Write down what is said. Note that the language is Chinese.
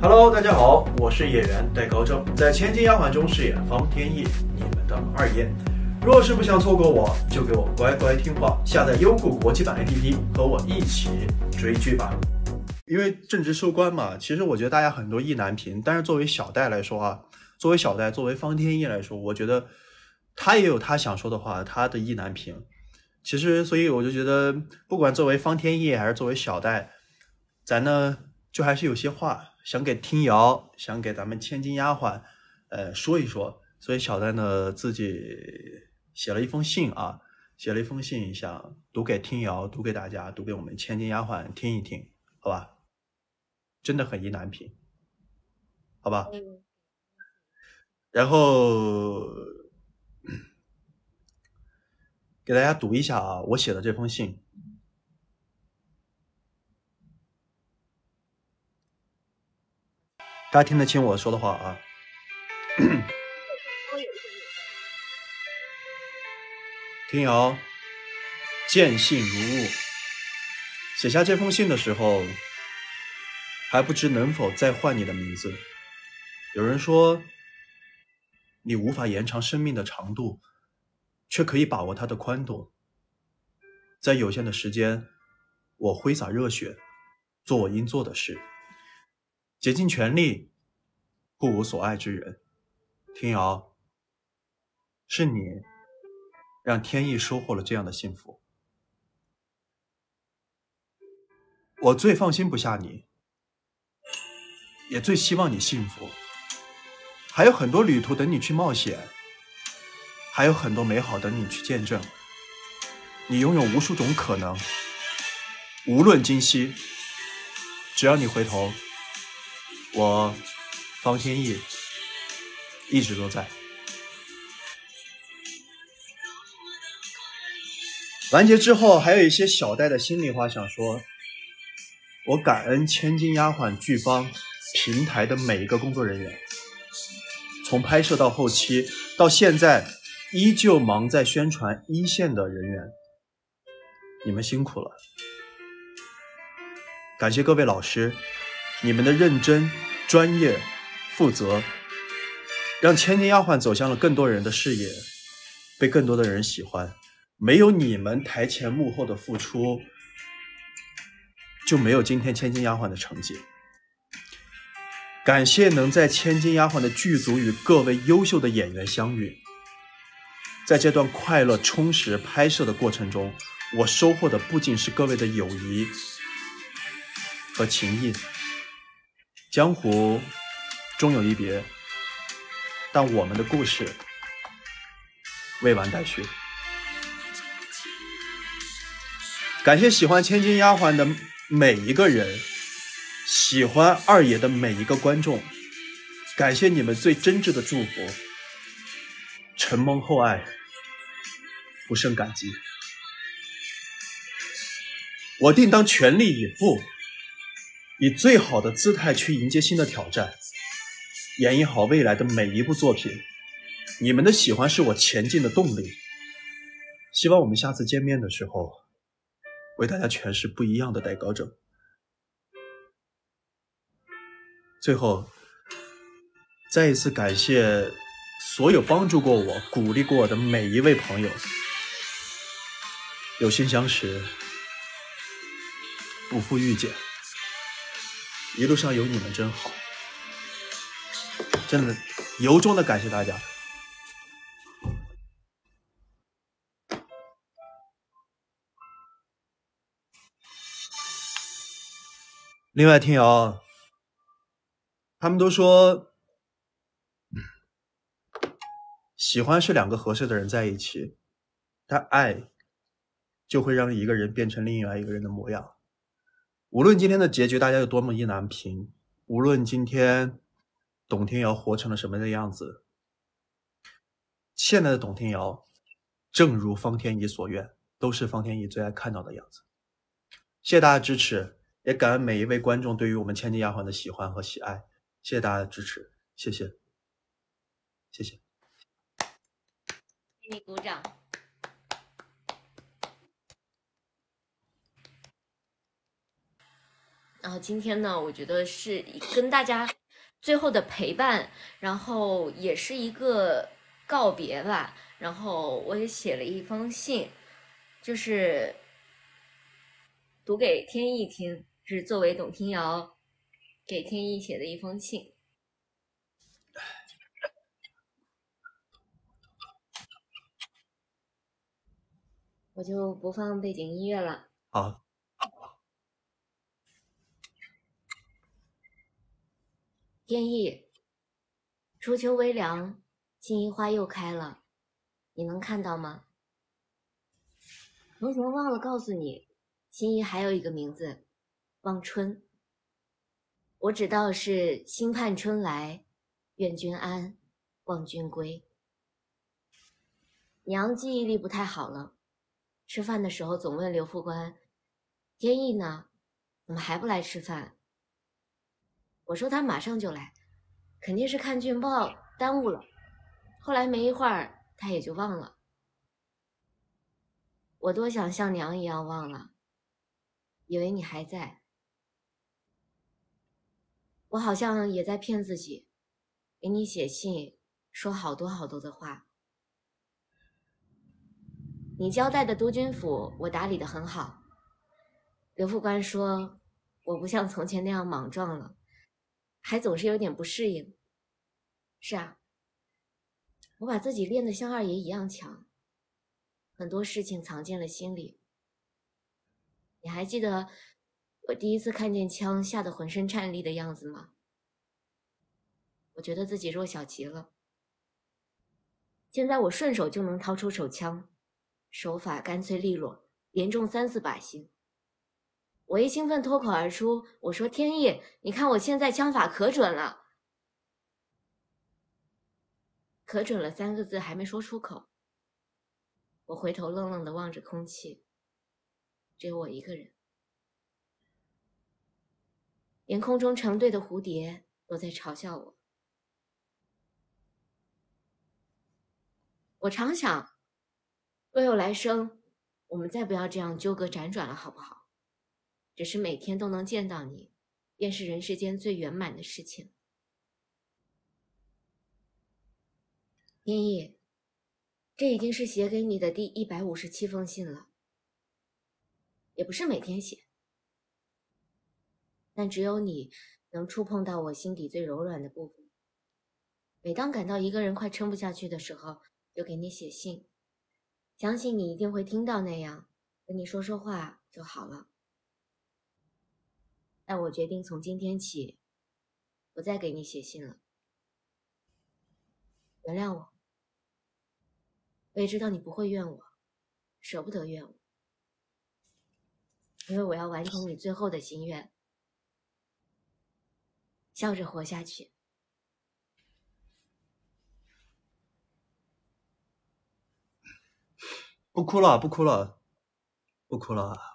Hello， 大家好，我是演员戴高正，在《千金丫环》中饰演方天翼，你们的二爷。若是不想错过我，就给我乖乖听话，下载优酷国际版 APP， 和我一起追剧吧。因为正值收官嘛，其实我觉得大家很多意难平，但是作为小戴来说啊，作为方天翼来说，我觉得他也有他想说的话，他的意难平。其实，所以我就觉得，不管作为方天翼还是作为小戴，咱呢就还是有些话想给听瑶，想给咱们千金丫鬟，说一说。所以小戴呢自己写了一封信啊，想读给听瑶，读给大家，读给我们千金丫鬟听一听，好吧？真的很意难平，好吧？然后给大家读一下啊，我写的这封信。大家听得清我说的话啊？听瑶，见信如晤。写下这封信的时候，还不知能否再唤你的名字。有人说，你无法延长生命的长度，却可以把握它的宽度。在有限的时间，我挥洒热血，做我应做的事，竭尽全力，护我所爱之人。听瑶，是你让天意收获了这样的幸福。我最放心不下你，也最希望你幸福。还有很多旅途等你去冒险，还有很多美好等你去见证。你拥有无数种可能，无论今夕，只要你回头，我方天翼一直都在。完结之后，还有一些小戴的心里话想说。我感恩千金丫鬟剧方平台的每一个工作人员，从拍摄到后期，到现在依旧忙在宣传一线的人员，你们辛苦了。感谢各位老师，你们的认真、专业、负责，让千金丫鬟走向了更多人的视野，被更多的人喜欢。没有你们台前幕后的付出，就没有今天千金丫鬟的成绩。感谢能在千金丫鬟的剧组与各位优秀的演员相遇。在这段快乐充实拍摄的过程中，我收获的不仅是各位的友谊和情谊。江湖终有一别，但我们的故事未完待续。感谢喜欢千金丫鬟的每一个人，喜欢二爷的每一个观众，感谢你们最真挚的祝福，承蒙厚爱，不胜感激。我定当全力以赴，以最好的姿态去迎接新的挑战，演绎好未来的每一部作品。你们的喜欢是我前进的动力，希望我们下次见面的时候，为大家诠释不一样的戴高正。最后，再一次感谢所有帮助过我、鼓励过我的每一位朋友。有幸相识，不负遇见，一路上有你们真好，真的由衷的感谢大家。另外，听瑶，他们都说，喜欢是两个合适的人在一起，但爱就会让一个人变成另外一个人的模样。无论今天的结局大家有多么意难平，无论今天董天瑶活成了什么的样子，现在的董天瑶正如方天翼所愿，都是方天翼最爱看到的样子。谢谢大家支持，也感恩每一位观众对于我们千金丫鬟的喜欢和喜爱，谢谢大家的支持，谢谢，谢谢。 给你鼓掌。 然后今天呢，我觉得是跟大家最后的陪伴，然后也是一个告别吧。然后我也写了一封信，就是读给天意听，是作为董听瑶给天意写的一封信。我就不放背景音乐了。 好。 天意，初秋微凉，金银花又开了，你能看到吗？从前忘了告诉你，心仪还有一个名字，望春。我只道是心盼春来，愿君安，望君归。娘记忆力不太好了，吃饭的时候总问刘副官，天意呢？怎么还不来吃饭？我说他马上就来，肯定是看剧报耽误了。后来没一会儿，他也就忘了。我多想像娘一样忘了，以为你还在。我好像也在骗自己，给你写信，说好多好多的话。你交代的督军府，我打理得很好。刘副官说，我不像从前那样莽撞了，还总是有点不适应。是啊，我把自己练得像二爷一样强，很多事情藏进了心里。你还记得我第一次看见枪吓得浑身颤栗的样子吗？我觉得自己弱小极了。现在我顺手就能掏出手枪，手法干脆利落，连中3、4把星。我一兴奋脱口而出，我说天意，你看我现在枪法可准了。可准了3个字还没说出口，我回头愣愣地望着空气，只有我一个人，连空中成对的蝴蝶都在嘲笑我。我常想，若有来生，我们再不要这样纠葛辗转了，好不好？只是每天都能见到你，便是人世间最圆满的事情。天意，这已经是写给你的第157封信了，也不是每天写，但只有你能触碰到我心底最柔软的部分。每当感到一个人快撑不下去的时候，就给你写信，相信你一定会听到那样，跟你说说话就好了。但我决定从今天起，不再给你写信了。原谅我，我也知道你不会怨我，舍不得怨我，因为我要完成你最后的心愿，笑着活下去。 不哭了，不哭了，不哭了。